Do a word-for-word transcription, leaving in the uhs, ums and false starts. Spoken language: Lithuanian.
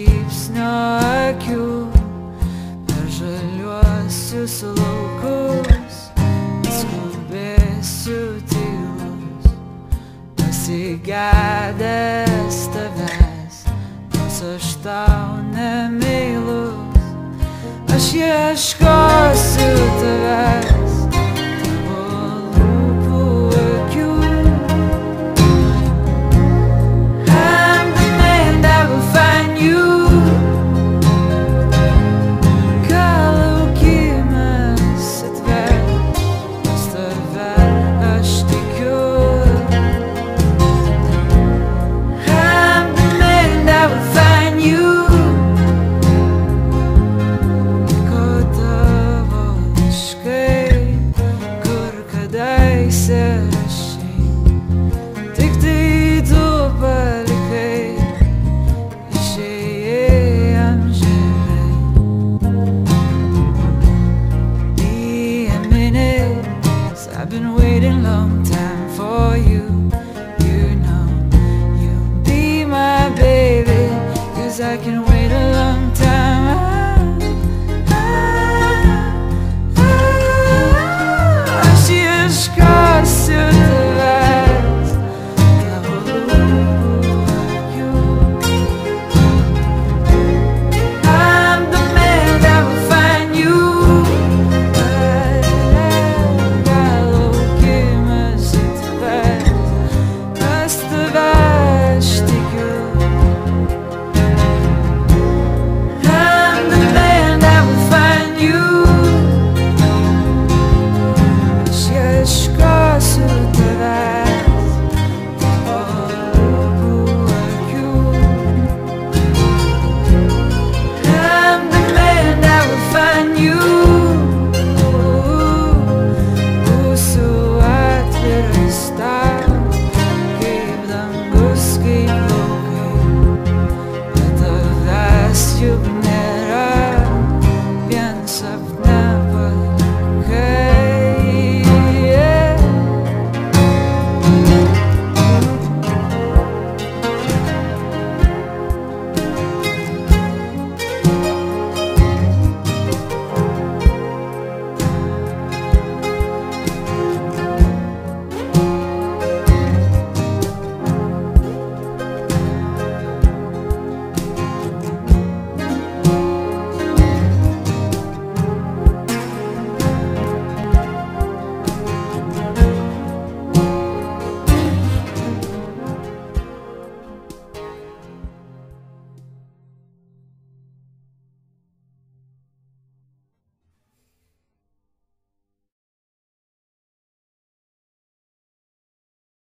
žybsnio akių per žaliuosius laukus. Skubėsiu tylus, pasigedęs tavęs, nors aš tau nemeilus. Aš ieškosiu tavęs, tavo lūpų akių. I'm the man that will find you. Ką laukimas atvers, pas tave aš tikiu. I'm the man that will find you. Liko tavo laiškai, kur kadaise rašei, tik tai tu palikai, išėjai amžinai. Be a minute, 'cause I've been waiting long time for you. You know you'll be my baby, 'cause I can wait a long time.